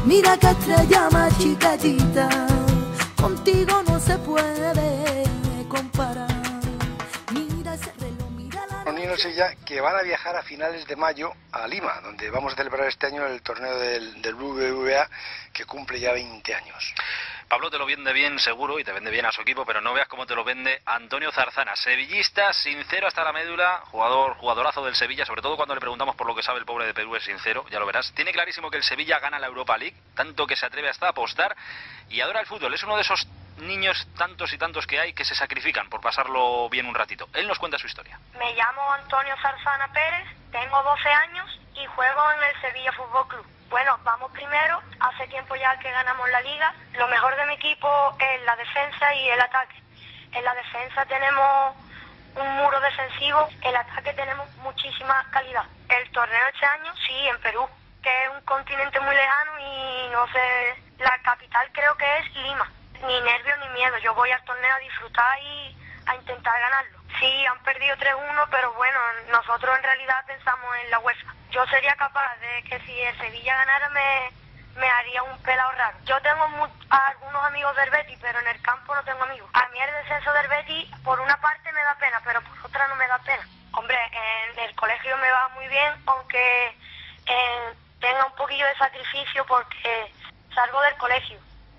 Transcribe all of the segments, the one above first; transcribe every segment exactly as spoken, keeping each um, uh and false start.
Mira qué estrella más chiquitita, contigo no se puede comparar. Mira ese reloj, mira la... Nino Sevilla, que van a viajar a finales de mayo a Lima, donde vamos a celebrar este año el torneo del, del B B V A, que cumple ya veinte años. Pablo te lo vende bien seguro y te vende bien a su equipo, pero no veas cómo te lo vende Antonio Zarzana, sevillista, sincero hasta la médula, jugador, jugadorazo del Sevilla, sobre todo cuando le preguntamos por lo que sabe el pobre de Perú, es sincero, ya lo verás. Tiene clarísimo que el Sevilla gana la Europa League, tanto que se atreve hasta a apostar, y adora el fútbol. Es uno de esos niños tantos y tantos que hay que se sacrifican por pasarlo bien un ratito. Él nos cuenta su historia. Me llamo Antonio Zarzana Pérez, tengo doce años y juego en el Sevilla Fútbol Club. Bueno, vamos primero, hace tiempo ya que ganamos la liga. Lo mejor de mi equipo es la defensa y el ataque. En la defensa tenemos un muro defensivo, en el ataque tenemos muchísima calidad. El torneo este año, sí, en Perú, que es un continente muy lejano y no sé, la capital creo que es Lima. Ni nervios ni miedo, yo voy al torneo a disfrutar y a intentar ganarlo. Sí, han perdido tres uno, pero bueno, nosotros en realidad pensamos en la UEFA. Yo sería capaz de que si el Sevilla ganara me, me haría un pelado raro. Yo tengo mu algunos amigos del Betis, pero en el campo no tengo amigos. A mí el descenso del Betis, por una parte me da pena, pero por otra no me da pena. Hombre, en el colegio me va muy bien, aunque eh, tenga un poquillo de sacrificio porque salgo del colegio.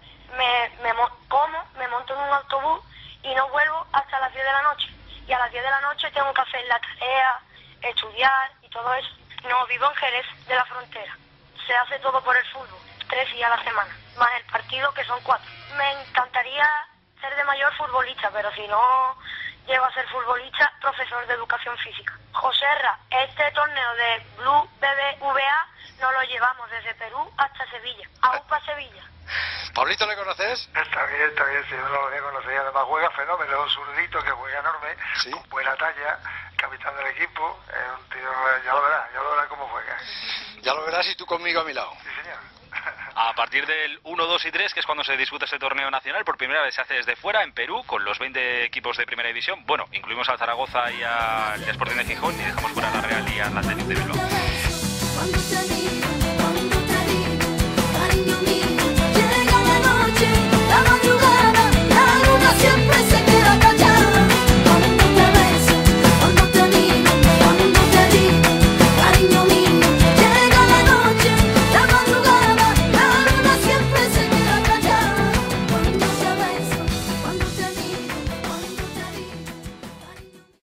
Me, me como, me monto en un autobús y no vuelvo hasta las diez de la noche. Y a las diez de la noche tengo que hacer la tarea, estudiar y todo eso. No, vivo en Jerez de la Frontera. Se hace todo por el fútbol, tres días a la semana, más el partido que son cuatro. Me encantaría ser de mayor futbolista, pero si no llego a ser futbolista, profesor de educación física. Joserra, este torneo de Blue B B V A nos lo llevamos desde Perú hasta Sevilla, a UPA Sevilla. ¿Pablito le conoces? Está bien, está bien, sí, yo no lo había conocido. Además juega fenómeno, un zurdito que juega enorme, ¿sí? Con buena talla, capitán del equipo, es un tío, ya lo verás, ya lo verás cómo juega. Ya lo verás y tú conmigo a mi lado. Sí, señor. A partir del uno, dos y tres, que es cuando se disputa ese torneo nacional, por primera vez se hace desde fuera, en Perú, con los veinte equipos de primera división. Bueno, incluimos al Zaragoza y al Sporting de Gijón, y dejamos fuera a la Real y al Athletic de Bilbao. Cuando te miro